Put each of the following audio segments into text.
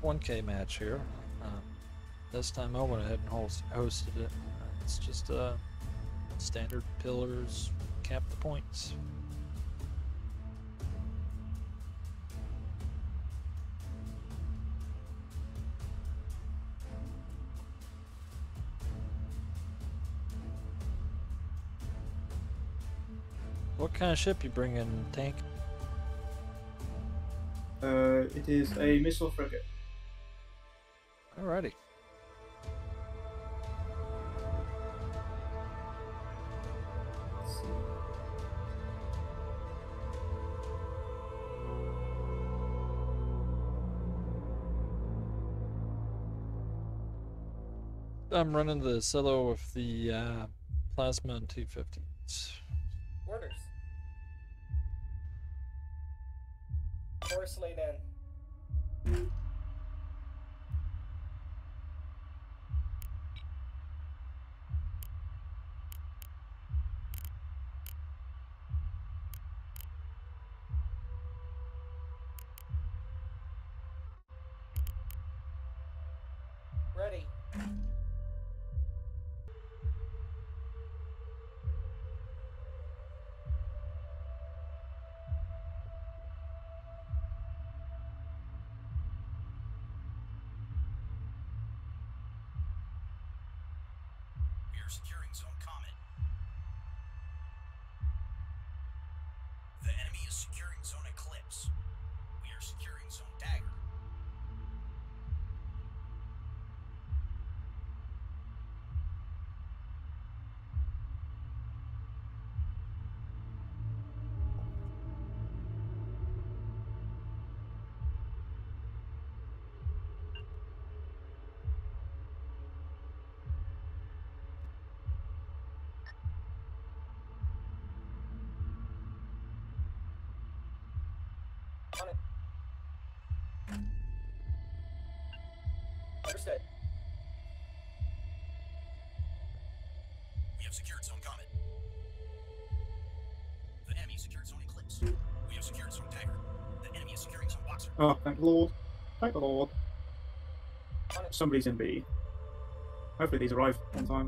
1K match here. This time I went ahead and hosted it. It's just standard pillars, cap the points. What kind of ship you bringing, Tank? It is a missile frigate. Alrighty. Let's see. I'm running the ocello with the plasma and 250s. Orders. Course laid in. Ready. We are securing Zone Comet. The enemy is securing Zone Eclipse. We are securing Zone Dagger. On it. Understood. We have secured Zone Comet. The enemy secured Zone Eclipse. We have secured Zone Dagger. The enemy is securing Zone Boxer. Oh, thank the Lord. Thank the Lord. On it. Somebody's in B. Hopefully these arrive on time.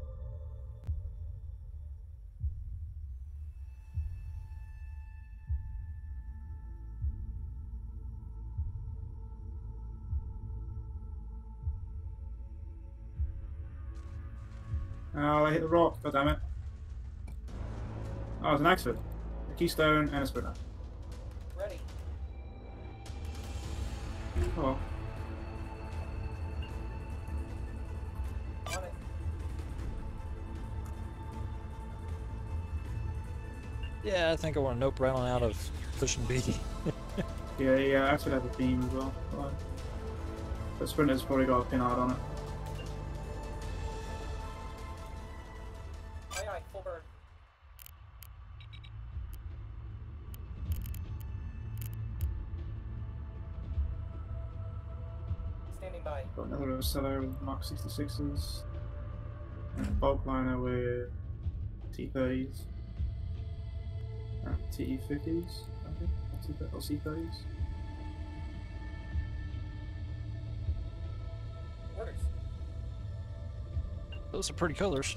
Oh, I hit the rock. God damn it. Oh, it's an Axford. A Keystone and a Sprinter. Ready. Oh well. On it. Yeah, I think I want to nope right on out of pushing B. Yeah, Axford has a beam as well. Right. But Sprinter's probably got a pinard on it. Aye, full burn. Standing by. Got another ocello with Mark 66s. And a bulk liner with T30s. And T50s, I think. Or C30s. Orders. Those are pretty colors.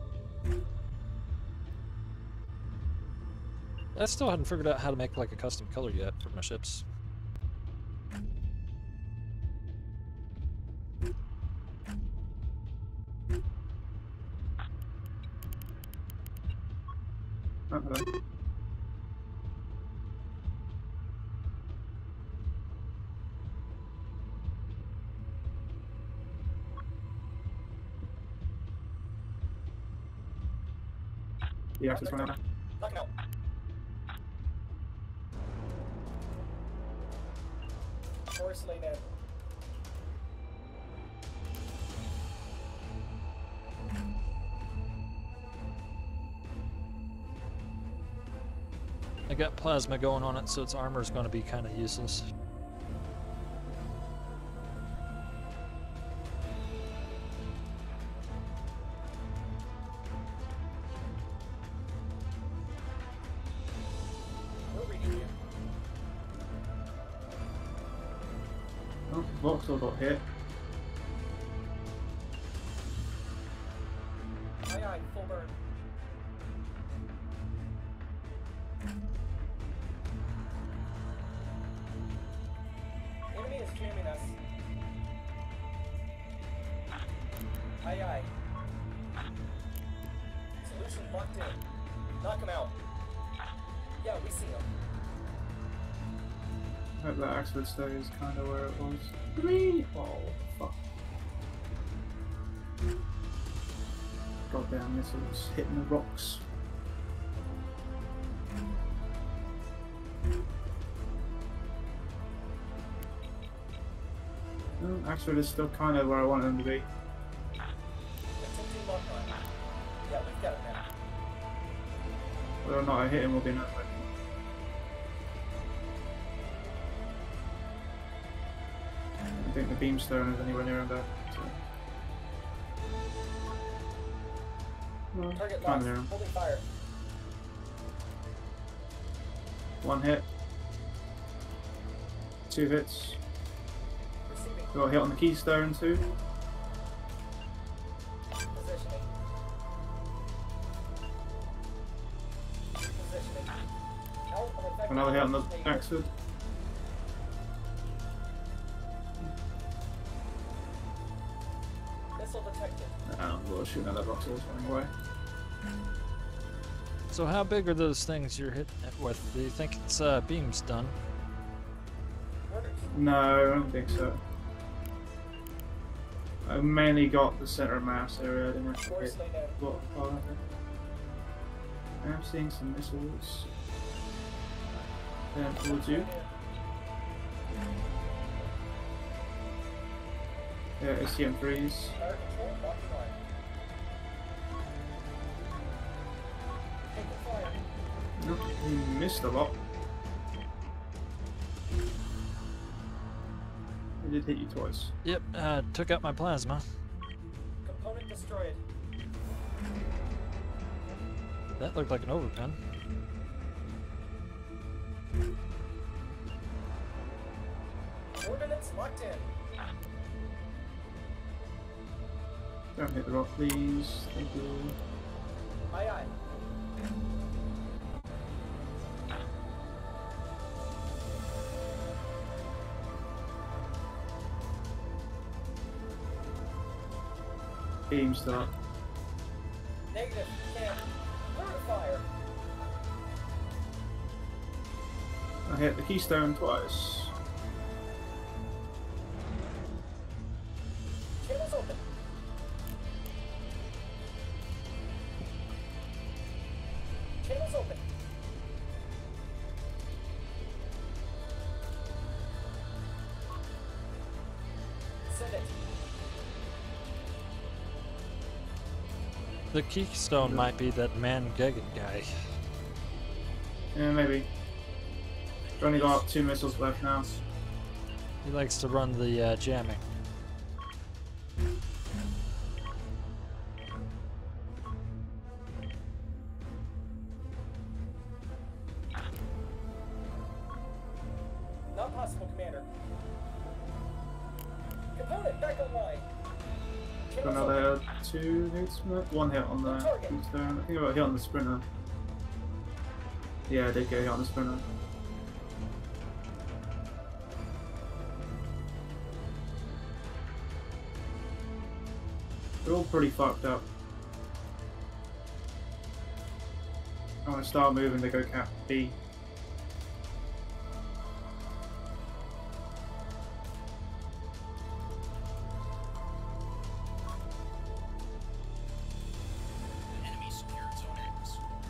I still hadn't figured out how to make like a custom color yet for my ships. Oh, hello. The access went out. Locking out. Course laid in. I got plasma going on it, so its armor is going to be kind of useless. We're reading you. Oh, Vauxhall got hit. Aye, aye, full burn. Enemy is jamming us. Aye, aye. Solution locked in. Knock him out. Yeah, we see him. Hope that Axford stays kind of where it was. 3! Oh, fuck. Goddamn missiles hitting the rocks. Axford is still kind of where I want him to be. Attempting lock on. Yeah, we've got it now. Whether or not I hit him will be another question. I don't think the beamstone is anywhere near him there. So. Well, Target kind locked. of near him. Holding fire. One hit. 2 hits. Receiving. Got a hit on the keystone too. Positioning. Positioning. Out of effective Another hit on the launch Axford. Missile detected. We'll shoot another Vauxhall running away. So how big are those things you're hitting it with? Do you think it's beams done? Orders. No, I don't think so. I mainly got the center mass area. I didn't actually hit Force laid down. what part of it. I'm seeing some missiles. Down towards you. Yeah, STM-3s. Fire control. Locking line. Taking fire. Nope, we missed a lot. It did hit you twice. Yep, took out my plasma. Component destroyed. That looked like an overpen. Ordnance locked in. Don't hit the rock, please. Thank you. Aye, aye. Beam start. Negative. Can't. Clear to fire. I hit the keystone twice. Channels open. Channels open. Send it. The keystone might be that man geggan guy. Yeah, maybe. We've only got 2 missiles left now. He likes to run the jamming. Not possible, Commander. Component back online. Got Channels another open. 2 hits. 1 hit on the keystone. I think I got a hit on the sprinter. Yeah, I did get a hit on the sprinter. They're all pretty fucked up. I'm gonna start moving to go cap B. The enemy secured Zone X.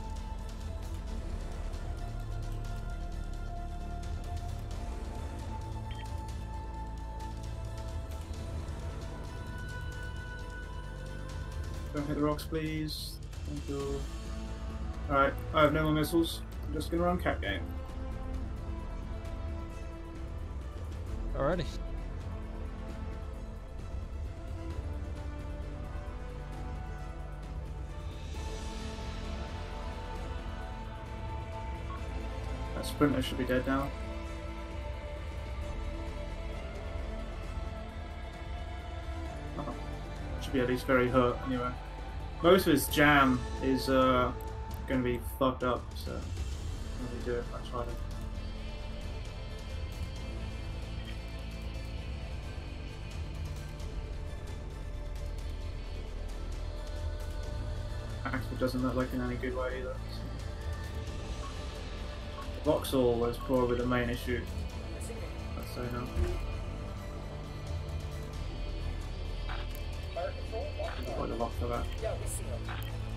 Don't hit the rocks, please. Thank you. Alright, I have no more missiles. I'm just gonna run cap game. Alrighty. That sprinter should be dead now. Should be at least very hurt anyway. Most of his jam is going to be fucked up, so let me do it much harder. Axford doesn't look like in any good way either. So. Vauxhall was probably the main issue. Let's say now. Fire control, walking Quite a on. lot for that. Yeah, we see him.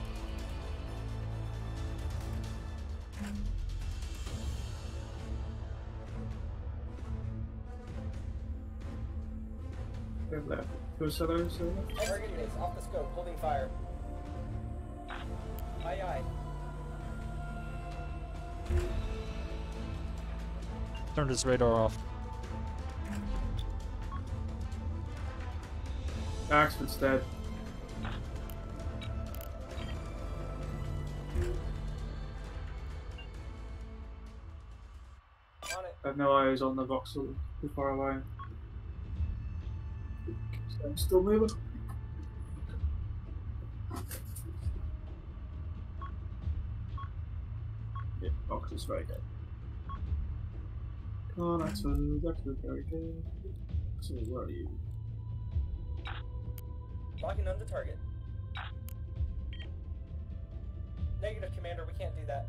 Good left. Ocello, so left. Target is off the scope, holding fire. Aye, aye. Turned his radar off. Axford's dead. On it. I have no eyes on the Vauxhall too far away. So I'm still moving. Yeah, Vauxhall's very dead. Come on, Axford, very good. So where are you? Locking on the target. Negative, Commander, we can't do that.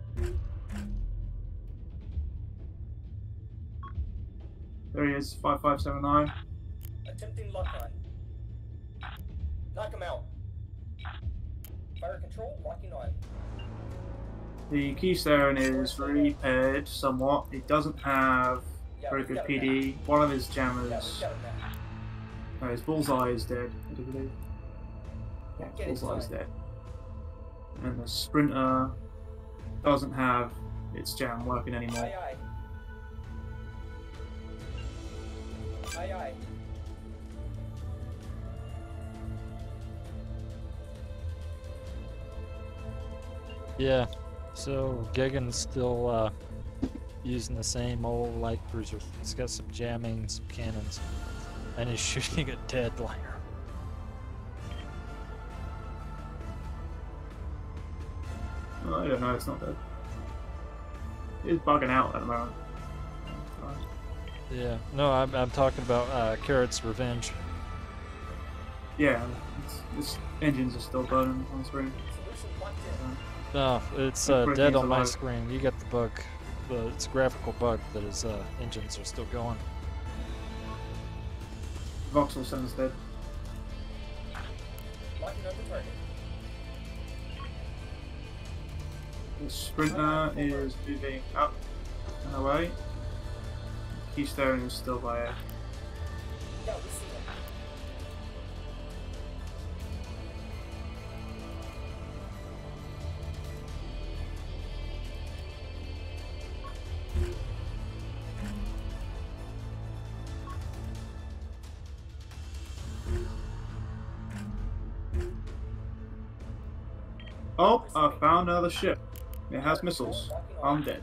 There he is, 5579. Attempting lock on. Knock him out. Fire control, locking on. The Keystone is repaired somewhat. He doesn't have Yeah, very we've good got him PD. One of his now. Yeah, we've jammers, got him now. no, his bullseye is dead, I do believe. Yeah, Get his it bullseye is done. dead. And the Sprinter doesn't have its jam working anymore. Aye, aye. Aye, aye. Yeah, so geggan's still using the same old light cruiser. He's got some jamming, some cannons, and he's shooting a dead liner. Oh, I don't know, it's not dead. It's bugging out at the moment. Yeah, no, I'm talking about Carrot's Revenge. Yeah, its engines are still burning on screen. Solution locked in. No, it's Breaking dead is on my alive. screen. You got the bug. It's a graphical bug that his engines are still going. Vauxhall sounds dead. Locking on the target. The Sprinter is moving up and away. Keystone is still by air. Yeah, we see him. Oh, I found another ship. It has missiles. I'm dead.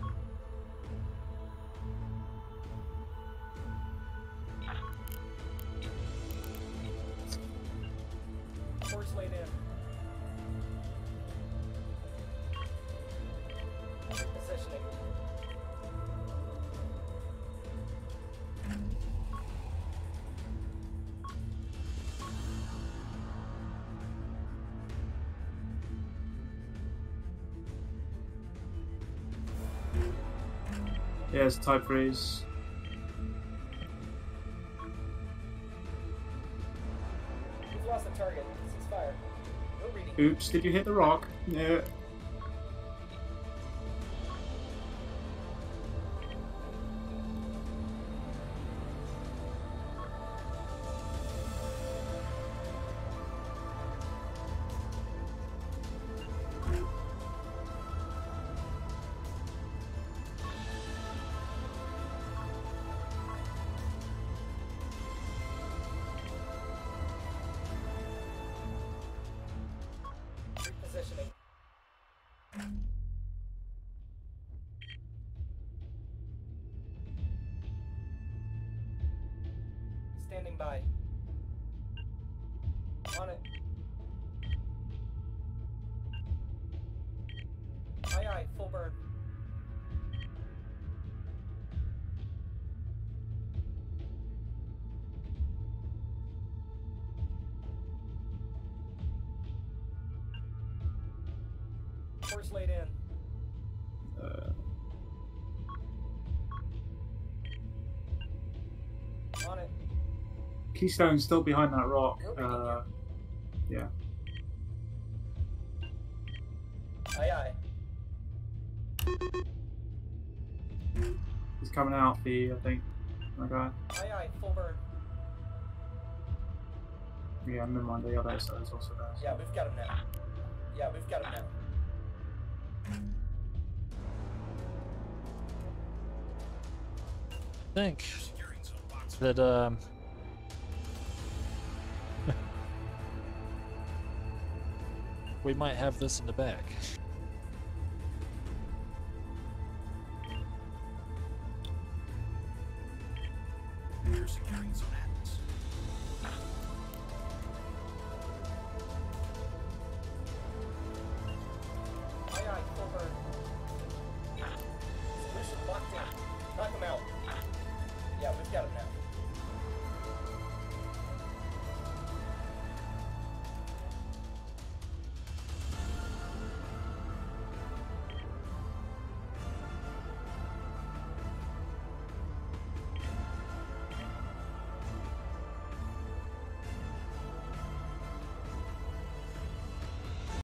Force laid in. Positioning. Yeah, it's type freeze. We've lost the target. Cease fire. No reading. Oops, did you hit the rock? Yeah. Repositioning. Standing by. On it. Course laid in. On it. Keystone's still behind that rock. You're reading Yeah. Aye, aye. He's coming out the, I think. Oh my god. Aye, aye. Full burn. Yeah, never mind. The other side is also there. Yeah, we've got him now. Yeah, we've got him now. I think Securing zone box. that we might have this in the bag. We are securing zone Atlas. Aye, aye. Full burn. Solution locked in. Knock him out. Yeah, we've got him now.